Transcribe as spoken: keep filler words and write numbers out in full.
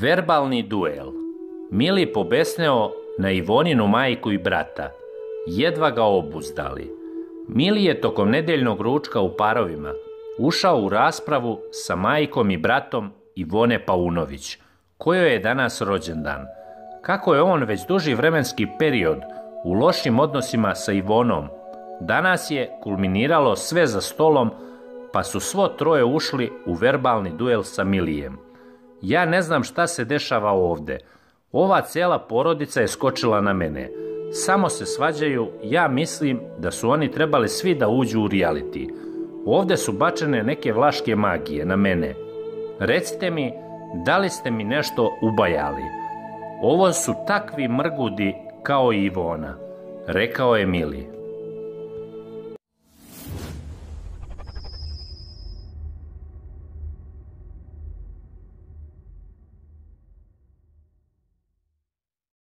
Verbalni duel. Mili pobesneo na Ivoninu majku i brata. Jedva ga obuzdali. Mili je tokom nedeljnog ručka u Parovima ušao u raspravu sa majkom i bratom Ivone Paunović, kojoj je danas rođendan. Kako je on već duži vremenski period u lošim odnosima sa Ivonom, danas je kulminiralo sve za stolom, pa su svo troje ušli u verbalni duel sa Milijem. Ja ne znam šta se dešava ovde. Ova cijela porodica je skočila na mene. Samo se svađaju, ja mislim da su oni trebali svi da uđu u reality. Ovde su bačene neke vlaške magije na mene. Recite mi, da li ste mi nešto ubajali? Ovo su takvi mrgudi kao i Ivona, rekao je Mili.